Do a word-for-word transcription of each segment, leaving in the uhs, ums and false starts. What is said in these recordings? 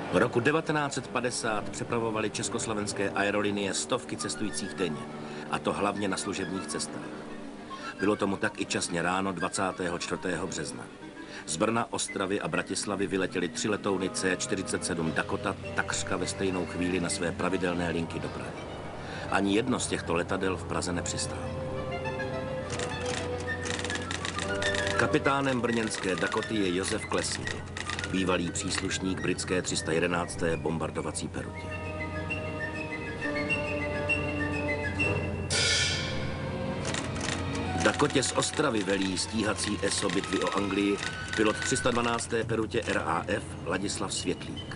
Roku devatenáct set padesát přepravovali československé aerolinie stovky cestujících denně, a to hlavně na služebních cestách. Bylo tomu tak i časně ráno dvacátého čtvrtého března. Z Brna, Ostravy a Bratislavy vyletěly tři letouny C čtyřicet sedm Dakota takřka ve stejnou chvíli na své pravidelné linky do Prahy. Ani jedno z těchto letadel v Praze nepřistálo. Kapitánem brněnské Dakoty je Josef Klesnil, bývalý příslušník britské tři sta jedenácté bombardovací perutě. Dakotě z Ostravy velí stíhací es o bitvy o Anglii pilot tři sta dvanácté perutě R A F Ladislav Světlík.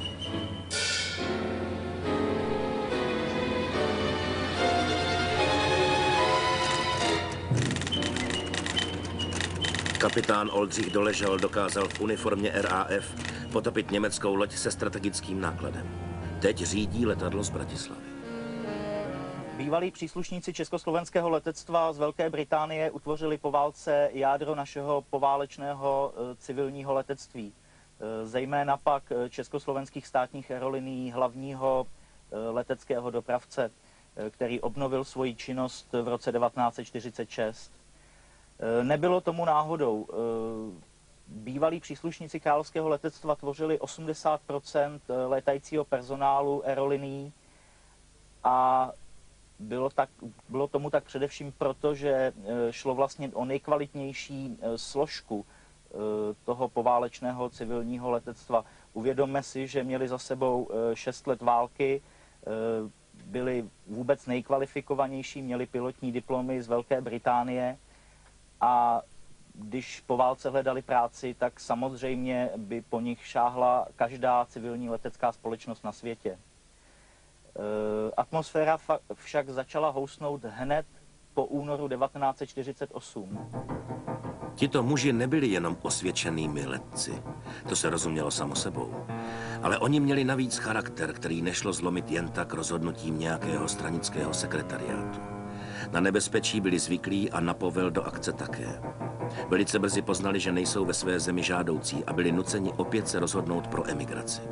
Kapitán Oldřich Doležal dokázal v uniformě R A F potopit německou loď se strategickým nákladem. Teď řídí letadlo z Bratislavy. Bývalí příslušníci československého letectva z Velké Británie utvořili po válce jádro našeho poválečného civilního letectví. Zejména pak československých státních aerolinií hlavního leteckého dopravce, který obnovil svoji činnost v roce devatenáct set čtyřicet šest. Nebylo tomu náhodou. Bývalí příslušníci královského letectva tvořili osmdesát procent létajícího personálu aerolinií a bylo, tak, bylo tomu tak především proto, že šlo vlastně o nejkvalitnější složku toho poválečného civilního letectva. Uvědomme si, že měli za sebou šest let války, byli vůbec nejkvalifikovanější, měli pilotní diplomy z Velké Británie a když po válce hledali práci, tak samozřejmě by po nich šáhla každá civilní letecká společnost na světě. Atmosféra však začala housnout hned po únoru devatenáct set čtyřicet osm. Tito muži nebyli jenom osvědčenými letci, to se rozumělo samo sebou, ale oni měli navíc charakter, který nešlo zlomit jen tak rozhodnutím nějakého stranického sekretariátu. Na nebezpečí byli zvyklí a na povel do akce také. Velice brzy poznali, že nejsou ve své zemi žádoucí a byli nuceni opět se rozhodnout pro emigraci.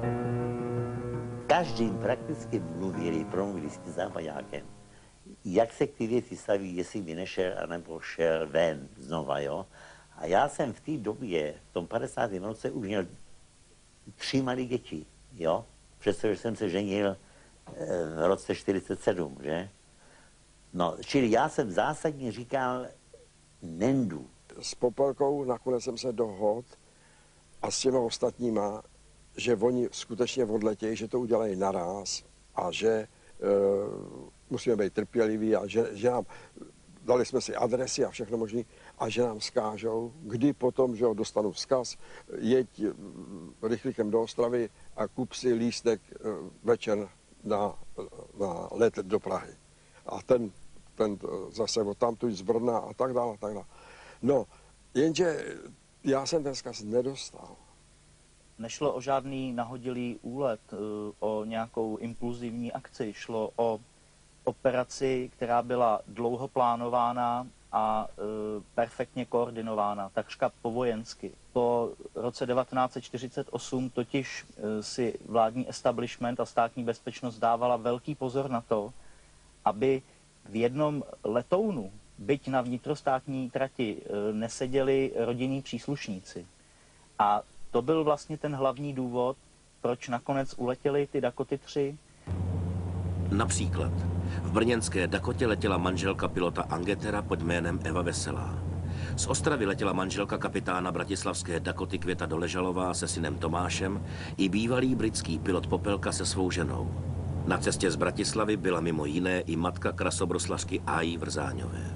Každým prakticky mluvili, promluvili s tím západákem, jak se k ty věci staví, jestli by nešel, anebo šel ven znova, jo. A já jsem v té době, v tom padesátém roce, už měl tři malé děti, jo. Přestože jsem se ženil v roce čtyřicet sedm, že. No, čili já jsem zásadně říkal, nendu. S Popelkou nakonec jsem se dohodl a s těma ostatníma, že oni skutečně odletějí, že to udělají naráz a že e, musíme být trpěliví a že, že nám, dali jsme si adresy a všechno možné a že nám vzkážou, kdy potom, že ho dostanu vzkaz, jeď rychlíkem do Ostravy a kup si lístek e, večer na, na let do Prahy. A ten, ten zase odtamtud z Brna a tak dále, a tak dále. No, jenže já jsem ten vzkaz nedostal. Nešlo o žádný nahodilý úlet, o nějakou impulzivní akci. Šlo o operaci, která byla dlouho plánována a perfektně koordinována, takřka povojensky. Po roce devatenáct set čtyřicet osm totiž si vládní establishment a státní bezpečnost dávala velký pozor na to, aby v jednom letounu, byť na vnitrostátní trati, neseděli rodinní příslušníci. A to byl vlastně ten hlavní důvod, proč nakonec uletěly ty Dakoty tři. Například v brněnské Dakotě letěla manželka pilota Angetera pod jménem Eva Veselá. Z Ostravy letěla manželka kapitána bratislavské Dakoty Květa Doležalová se synem Tomášem i bývalý britský pilot Popelka se svou ženou. Na cestě z Bratislavy byla mimo jiné i matka krasobruslařky A I Vrzáňové.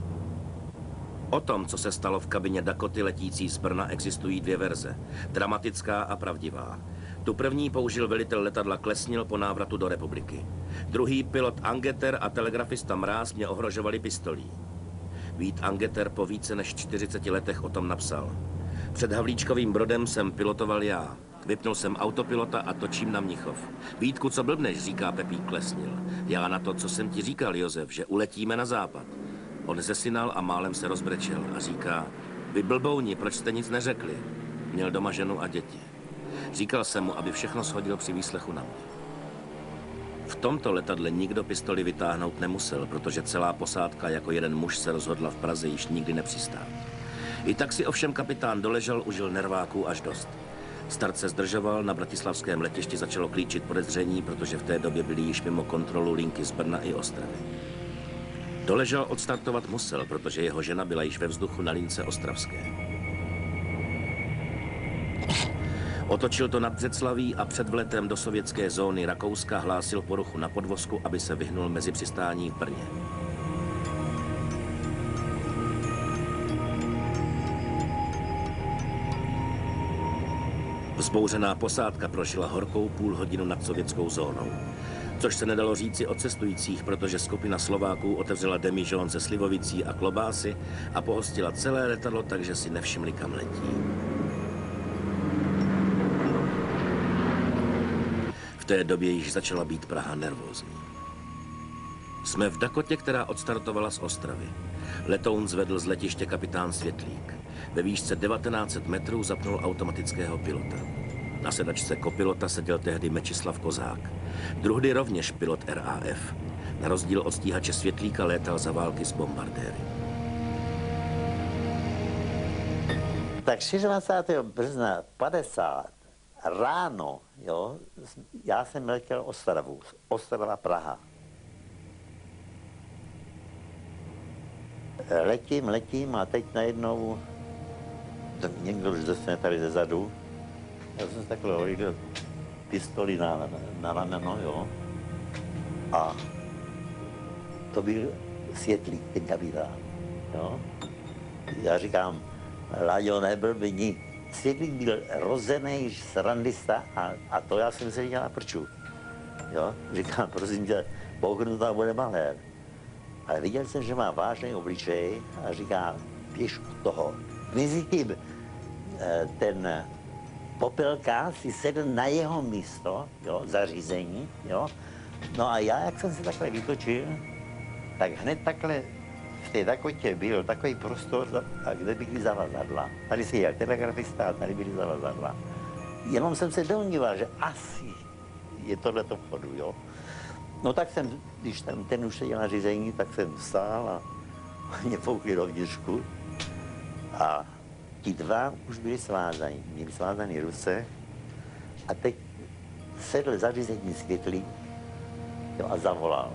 O tom, co se stalo v kabině Dakoty letící z Brna, existují dvě verze, dramatická a pravdivá. Tu první použil velitel letadla Klesnil po návratu do republiky. Druhý pilot Angeter a telegrafista Mráz mě ohrožovali pistolí. Vít Angeter po více než čtyřiceti letech o tom napsal. Před Havlíčkovým Brodem jsem pilotoval já. Vypnul jsem autopilota a točím na Mnichov. Vítku, co blbneš, říká Pepík Klesnil. Já na to, co jsem ti říkal, Josef, že uletíme na západ. On zesinal a málem se rozbrečel a říká, vy blbouni, proč jste nic neřekli? Měl doma ženu a děti. Říkal jsem mu, aby všechno shodil při výslechu na mě. V tomto letadle nikdo pistoli vytáhnout nemusel, protože celá posádka jako jeden muž se rozhodla v Praze již nikdy nepřistát. I tak si ovšem kapitán Doležal užil nerváků až dost. Start se zdržoval, na bratislavském letišti začalo klíčit podezření, protože v té době byly již mimo kontrolu linky z Brna i Ostravy. Doležal odstartovat musel, protože jeho žena byla již ve vzduchu na lince ostravské. Otočil to nad Břeclaví a před vletem do sovětské zóny Rakouska hlásil poruchu na podvozku, aby se vyhnul mezi přistání v Brně. Vzbouřená posádka prošla horkou půl hodinu nad sovětskou zónou. Což se nedalo říci o cestujících, protože skupina Slováků otevřela demižón ze slivovicí a klobásy a pohostila celé letadlo, takže si nevšimli, kam letí. V té době již začala být Praha nervózní. Jsme v Dakotě, která odstartovala z Ostravy. Letoun zvedl z letiště kapitán Světlík. Ve výšce devatenáct set metrů zapnul automatického pilota. Na sedačce kopilota seděl tehdy Mečislav Kozák. Druhdy rovněž pilot R A F. Na rozdíl od stíhače Světlíka létal za války s bombardéry. Tak dvacátého šestého března padesát ráno, jo, já jsem letěl Ostravu, Ostrava Praha. Letím, letím a teď najednou někdo už dostane tady ze zadu. Já jsem se takhle hodil pistoli na, na rameno, jo. A to byl Světlík, ten kapitán, jo. Já říkám, Láďo, neblbni. Světlík byl rozený srandista a, a to já jsem se viděl na prču, jo. Říkám, prosím tě, bouchnutá bude malér. Ale viděl jsem, že má vážný obličej a říká, běž u toho. Mezi tím ten Popelka si sedl na jeho místo, jo, zařízení, jo. No a já, jak jsem se takhle vytočil, tak hned takhle v té Dakotě byl takový prostor, a kde byly zavazadla. Tady si jel telegrafista a tady byly zavazadla. Jenom jsem se domníval, že asi je tohleto vchodu, jo. No tak jsem, když tam ten už seděl na řízení, tak jsem vstál a mě foukli dovnitřku. A ti dva už byli svázaní, měli svázaný ruce a teď sedl za řízení Světlík, jo, a zavolal.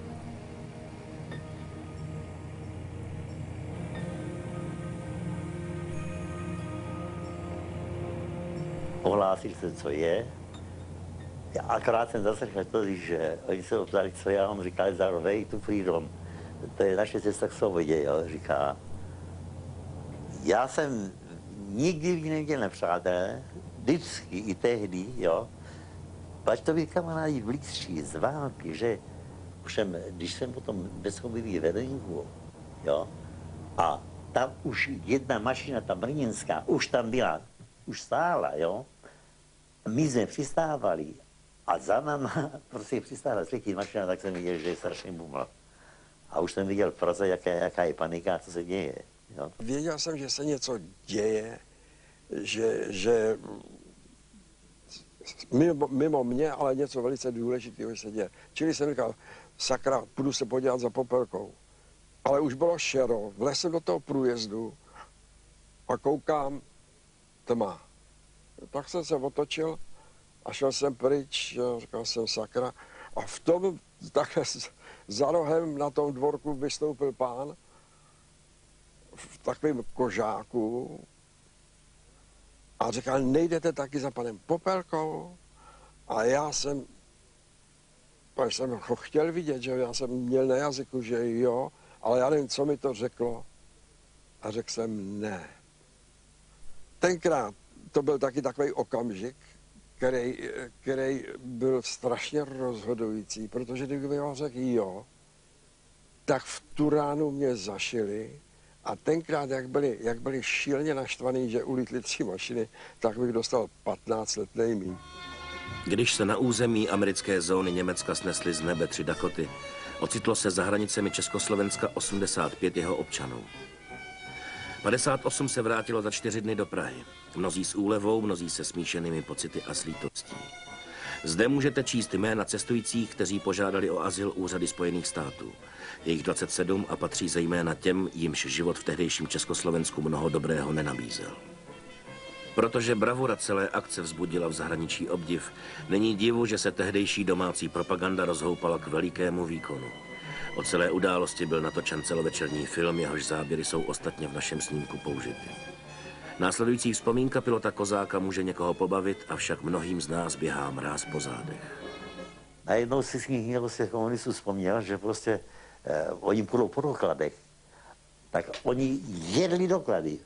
Ohlásil se, co je. Já akorát jsem zaslechl to, že oni se optali, co já, on říkal, zároveň tu Freedom, to je naše cesta k svobodě, jo, říká. Já jsem nikdy neviděl nepřátelé, vždycky i tehdy, jo. Pač to by kamarádi blízší z války, že všem, když jsem potom bezchobivý vedení, jo, a tam už jedna mašina, ta brněnská, už tam byla, už stála, jo. My jsme přistávali a za náma prostě přistávala třetí mašina, tak jsem viděl, že je strašný bumla. A už jsem viděl v Praze, jaká, jaká je panika, co se děje. Jo. Věděl jsem, že se něco děje, že, že mimo, mimo mě, ale něco velice důležitého se děje. Čili jsem říkal, sakra, půjdu se podívat za Popelkou. Ale už bylo šero, vlezl do toho průjezdu a koukám, tma. Tak jsem se otočil a šel jsem pryč, říkal jsem sakra. A v tom takhle za rohem na tom dvorku vystoupil pán v takovém kožáku a říkal, nejdete taky za panem Popelkou? A já jsem, až jsem ho chtěl vidět, že já jsem měl na jazyku, že jo, ale já nevím, co mi to řeklo. A řekl jsem ne. Tenkrát to byl taky takový okamžik, který, který byl strašně rozhodující, protože kdyby ho řekl jo, tak v tu ránu mě zašili a tenkrát, jak byli, jak byli šíleně naštvaný, že ulítly tři mašiny, tak bych dostal patnáct let nejmíň. Když se na území americké zóny Německa snesly z nebe tři Dakoty, ocitlo se za hranicemi Československa osmdesát pět jeho občanů. padesát osm se vrátilo za čtyři dny do Prahy. Mnozí s úlevou, mnozí se smíšenými pocity a s lítostí. Zde můžete číst jména cestujících, kteří požádali o azyl úřady Spojených států. Je jich dvacet sedm a patří zejména těm, jimž život v tehdejším Československu mnoho dobrého nenabízel. Protože bravura celé akce vzbudila v zahraničí obdiv, není divu, že se tehdejší domácí propaganda rozhoupala k velikému výkonu. O celé události byl natočen celovečerní film, jehož záběry jsou ostatně v našem snímku použity. Následující vzpomínka pilota Kozáka může někoho pobavit, avšak mnohým z nás běhá mráz po zádech. Najednou si z nich někdo z těch komunistů vzpomněl, že prostě eh, oni půjdou po dokladech. Tak oni jedli doklady.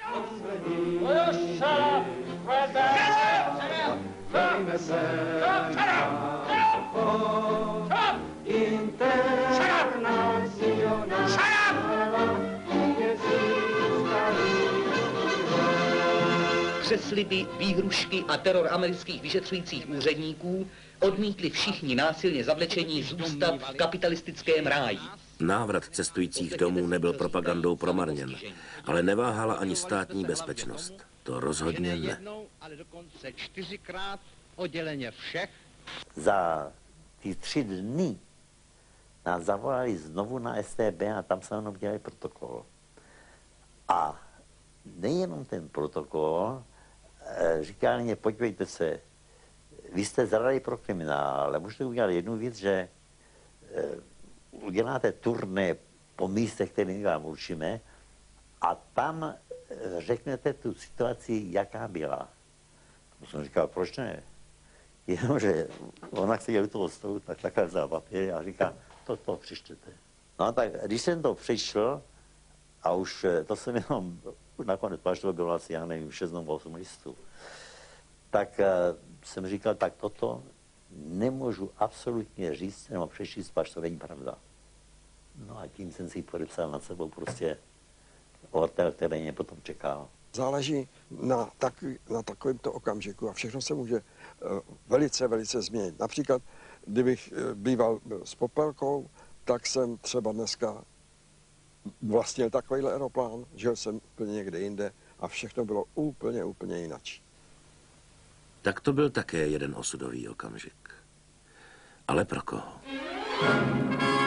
Přes sliby, výhrušky a teror amerických vyšetřujících úředníků odmítli všichni násilně zavlečení zůstat v kapitalistickém ráji. Návrat cestujících domů nebyl propagandou promarněn, ale neváhala ani státní bezpečnost. To rozhodně ne. Ale dokonce čtyřikrát odděleně všech. Za ty tři dny nás zavolali znovu na S T B a tam se jenom dělali protokol. A nejenom ten protokol, říkali mě, podívejte se, vy jste zadali pro kriminál, ale můžete udělat jednu věc, že uděláte turné po místech, které my vám určíme, a tam řeknete tu situaci, jaká byla. To jsem říkal, proč ne? Jenomže ona seděla u toho stolu, tak takhle vzal papír a říká, to, to přečtěte. No tak, když jsem to přečetl, a už to jsem jenom nakonec, až to bylo asi, já nevím, šest nebo osm listů, tak jsem říkal, tak toto nemůžu absolutně říct, nebo přečíst, pač to není pravda. No a tím jsem si podepsal nad sebou prostě hotel, který mě potom čekal. Záleží na, takový, na takovýmto okamžiku a všechno se může uh, velice, velice změnit. Například, kdybych uh, býval s Popelkou, tak jsem třeba dneska vlastnil takovýhle aeroplán, žil jsem úplně někde jinde a všechno bylo úplně, úplně jinak. Tak to byl také jeden osudový okamžik. Ale pro koho?